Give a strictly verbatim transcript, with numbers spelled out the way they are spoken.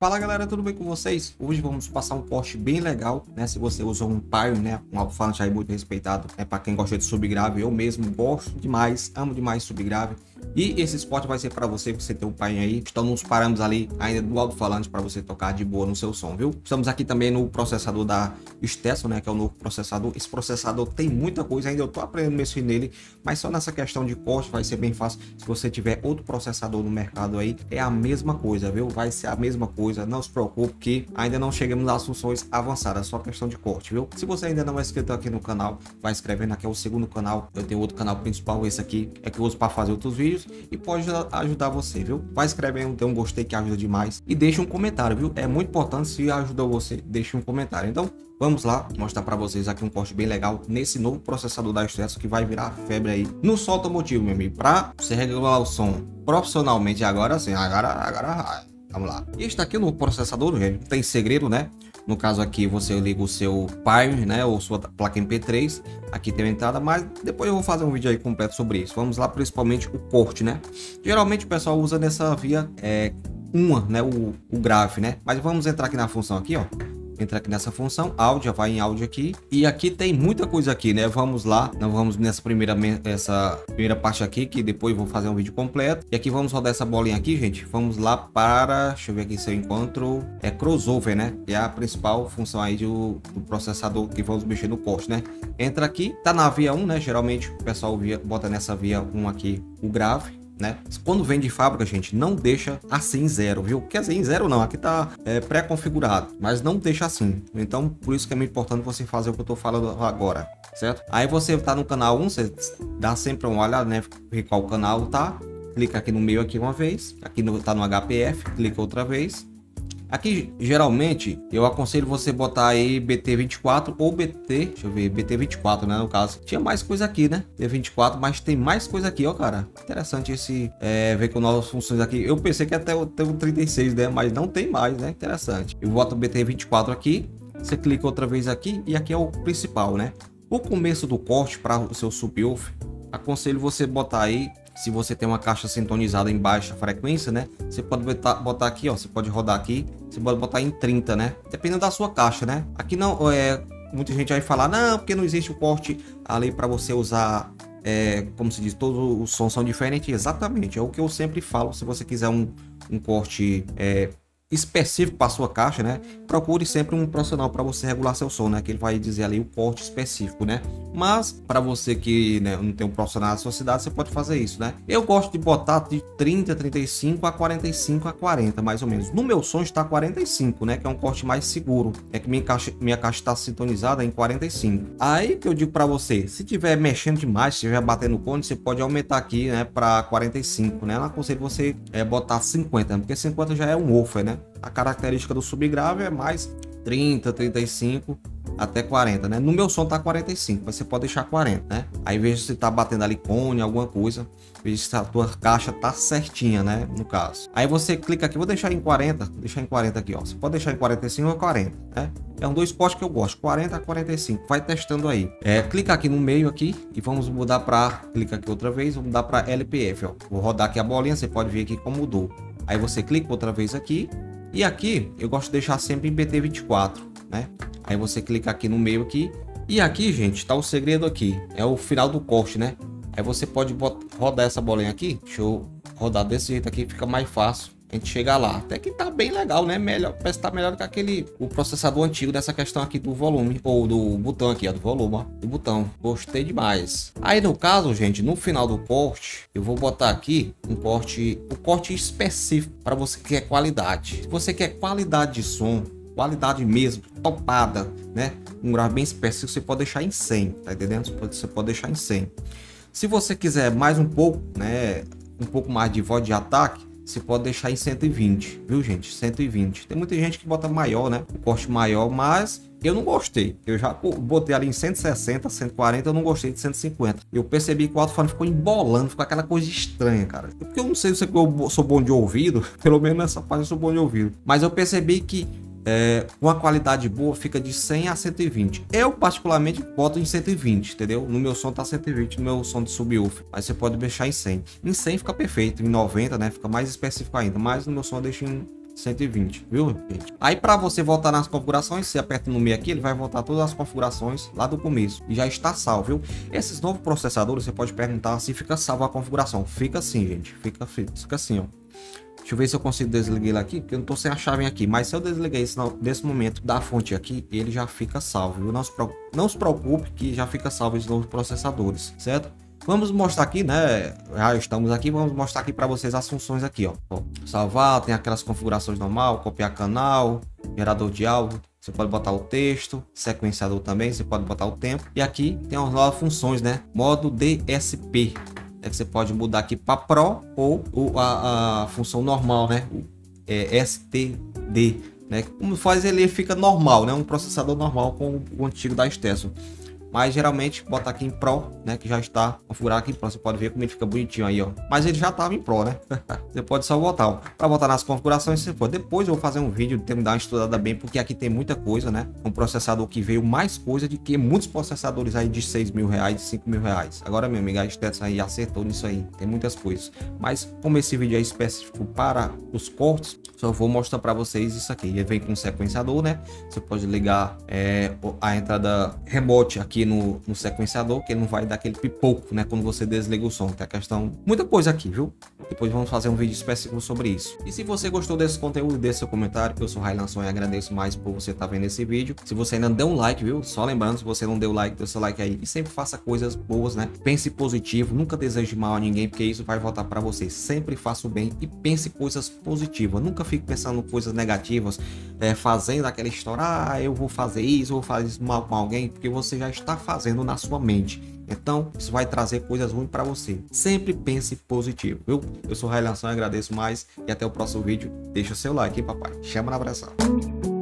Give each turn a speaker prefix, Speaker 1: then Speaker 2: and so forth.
Speaker 1: Fala galera, tudo bem com vocês? Hoje vamos passar um corte bem legal, né? Se você usou um Pioneer, né? Um alto-falante aí muito respeitado, é para quem gosta de subgrave. Eu mesmo gosto demais, amo demais subgrave. E esse spot vai ser para você, você ter um Pioneer aí. Estão nos parâmetros ali ainda do alto-falante para você tocar de boa no seu som, viu? Estamos aqui também no processador da Stetson, né? Que é o novo processador. Esse processador tem muita coisa, ainda eu tô aprendendo a mexer nele, mas só nessa questão de corte vai ser bem fácil. Se você tiver outro processador no mercado aí, é a mesma coisa, viu? Vai ser a mesma coisa, não se preocupe que ainda não chegamos nas funções avançadas, só questão de corte, viu? Se você ainda não é inscrito aqui no canal, vai inscrevendo, aqui é o segundo canal. Eu tenho outro canal principal, esse aqui é que eu uso para fazer outros vídeos e pode ajudar você, viu? Vai escrevendo, tem um gostei que ajuda demais e deixa um comentário, viu? É muito importante, se ajudou você, deixa um comentário. Então vamos lá mostrar para vocês aqui um corte bem legal nesse novo processador da Stetson que vai virar febre aí no som automotivo, meu amigo, para você regular o som profissionalmente. Agora sim, agora agora vamos lá. E este aqui no processador, gente, não tem segredo, né? No caso aqui você liga o seu Pioneer, né, ou sua placa M P três, aqui tem a entrada, mas depois eu vou fazer um vídeo aí completo sobre isso. Vamos lá, principalmente o corte, né? Geralmente o pessoal usa nessa via é uma, né, o, o grave, né? Mas vamos entrar aqui na função aqui, ó. Entra aqui nessa função, áudio, vai em áudio aqui. E aqui tem muita coisa aqui, né? Vamos lá, não vamos nessa primeira, essa primeira parte aqui, que depois vou fazer um vídeo completo. E aqui vamos rodar essa bolinha aqui, gente. Vamos lá para, deixa eu ver aqui se eu encontro, é crossover, né? Que é a principal função aí do, do processador que vamos mexer no corte, né? Entra aqui, tá na via um, né? Geralmente o pessoal via, bota nessa via um aqui o grave, né? Quando vem de fábrica, gente, não deixa assim zero, viu? Quer dizer, em zero não, aqui tá é, pré-configurado, mas não deixa assim. Então, por isso que é muito importante você fazer o que eu tô falando agora, certo? Aí você tá no canal um, você dá sempre uma olhada, né? Ver qual canal tá. Clica aqui no meio aqui uma vez, aqui no, tá no H P F, clica outra vez. Aqui, geralmente, eu aconselho você botar aí B T vinte e quatro ou B T, deixa eu ver, B T vinte e quatro, né, no caso. Tinha mais coisa aqui, né, B T vinte e quatro, mas tem mais coisa aqui, ó, cara. Interessante esse, é, ver com novas funções aqui. Eu pensei que até o trinta e seis, né, mas não tem mais, né, interessante. Eu boto o B T vinte e quatro aqui, você clica outra vez aqui e aqui é o principal, né. O começo do corte para o seu subwoofer, aconselho você botar aí. Se você tem uma caixa sintonizada em baixa frequência, né? Você pode botar, botar aqui, ó. Você pode rodar aqui. Você pode botar em trinta, né? Dependendo da sua caixa, né? Aqui não é. Muita gente vai falar, não, porque não existe o corte ali para você usar. É, como se diz, todos os sons são diferentes. Exatamente, é o que eu sempre falo. Se você quiser um, um corte é, específico para sua caixa, né? Procure sempre um profissional para você regular seu som, né? Que ele vai dizer ali o corte específico, né? Mas para você que, né, não tem um profissional na sua cidade, você pode fazer isso, né? Eu gosto de botar de trinta, trinta e cinco a quarenta e cinco a quarenta, mais ou menos. No meu som está quarenta e cinco, né? Que é um corte mais seguro. É que minha caixa, minha caixa está sintonizada em quarenta e cinco. Aí que eu digo para você, se tiver mexendo demais, se estiver batendo o cone, você pode aumentar aqui, né? Para quarenta e cinco, né? Eu aconselho você é, botar cinquenta, porque cinquenta já é um woofer, né? A característica do subgrave é mais trinta, trinta e cinco até quarenta, né? No meu som tá quarenta e cinco, mas você pode deixar quarenta, né? Aí veja se tá batendo ali cone, alguma coisa. Veja se a tua caixa tá certinha, né? No caso. Aí você clica aqui, vou deixar em quarenta, deixar em quarenta aqui, ó. Você pode deixar em quarenta e cinco ou quarenta, né? É um dois spots que eu gosto, quarenta a quarenta e cinco. Vai testando aí. É, clica aqui no meio aqui e vamos mudar para, clica aqui outra vez, vamos mudar para L P F, ó. Vou rodar aqui a bolinha, você pode ver aqui como mudou. Aí você clica outra vez aqui. E aqui eu gosto de deixar sempre em B T vinte e quatro, né? Aí você clica aqui no meio aqui. E aqui, gente, tá o segredo aqui. É o final do corte, né? Aí você pode botar, rodar essa bolinha aqui. Deixa eu rodar desse jeito aqui, fica mais fácil a gente chegar lá. Até que tá bem legal, né? Melhor, parece que tá melhor do que aquele, o processador antigo dessa questão aqui do volume. Ou do botão aqui, ó, do volume, ó. Do botão. Gostei demais. Aí no caso, gente, no final do corte, eu vou botar aqui um corte, um corte específico para você que quer qualidade. Se você quer qualidade de som, qualidade mesmo, topada, né? Um grave bem específico, você pode deixar em cem, tá entendendo? Você pode, você pode deixar em cem. Se você quiser mais um pouco, né? Um pouco mais de voz de ataque, você pode deixar em cento e vinte, viu, gente? cento e vinte. Tem muita gente que bota maior, né? O corte maior, mas eu não gostei. Eu já botei ali em cento e sessenta, cento e quarenta, eu não gostei de cento e cinquenta. Eu percebi que o alto-falante ficou embolando, ficou aquela coisa estranha, cara. Porque eu não sei se eu sou bom de ouvido, pelo menos nessa parte eu sou bom de ouvido. Mas eu percebi que é, uma qualidade boa fica de cem a cento e vinte. Eu particularmente boto em cento e vinte, entendeu? No meu som tá cento e vinte, no meu som de subwoofer, mas você pode deixar em cem. Em cem fica perfeito, em noventa, né, fica mais específico ainda, mas no meu som eu deixo em cento e vinte, viu, gente? Aí para você voltar nas configurações, você aperta no meio aqui, ele vai voltar todas as configurações lá do começo e já está salvo, viu? Esses novos processadores, você pode perguntar se fica salvo a configuração. Fica assim, gente, fica, fica assim, ó. Deixa eu ver se eu consigo desligar ele aqui, porque eu não tô sem a chave aqui. Mas se eu desliguei isso nesse momento da fonte aqui, ele já fica salvo, viu? Não se, não se preocupe que já fica salvo os novos processadores, certo? Vamos mostrar aqui, né? Já estamos aqui, vamos mostrar aqui para vocês as funções aqui, ó. ó. Salvar, tem aquelas configurações normal, copiar canal, gerador de áudio. Você pode botar o texto, sequenciador também, você pode botar o tempo. E aqui tem as novas funções, né? Modo D S P. É que você pode mudar aqui para Pro ou, ou a, a função normal, né? O, é, S T D, né? Como faz ele fica normal, né? Um processador normal com o antigo da Stetson. Mas geralmente bota aqui em Pro, né? Que já está configurado aqui em Pro. Você pode ver como ele fica bonitinho aí, ó. Mas ele já estava em Pro, né? Você pode só botar. Para botar nas configurações, você pode. Depois eu vou fazer um vídeo, ter que dar uma estudada bem, porque aqui tem muita coisa, né? Um processador que veio mais coisa de que muitos processadores aí de seis mil reais, cinco mil reais. Agora, meu amigo, a Stetson aí acertou nisso aí. Tem muitas coisas. Mas como esse vídeo é específico para os cortes, só vou mostrar para vocês isso aqui. Ele vem com um sequenciador, né? Você pode ligar é, a entrada remote aqui No, no sequenciador, que ele não vai dar aquele pipoco, né, quando você desliga o som. Tem a questão, muita coisa aqui, viu? Depois vamos fazer um vídeo específico sobre isso. E se você gostou desse conteúdo, deixe seu comentário. Eu sou Railan Sonho e agradeço mais por você estar vendo esse vídeo. Se você ainda não deu um like, viu? Só lembrando, se você não deu like, dê seu like aí. E sempre faça coisas boas, né? Pense positivo, nunca deseje mal a ninguém, porque isso vai voltar para você. Sempre faça o bem e pense coisas positivas. Nunca fique pensando coisas negativas, é, fazendo aquela história, ah, eu vou fazer isso, eu vou fazer isso mal com alguém, porque você já está fazendo na sua mente. Então isso vai trazer coisas ruins para você. Sempre pense positivo, viu? Eu sou Railan Sonho, agradeço mais e até o próximo vídeo. Deixa o seu like, hein, papai. Chama na abração.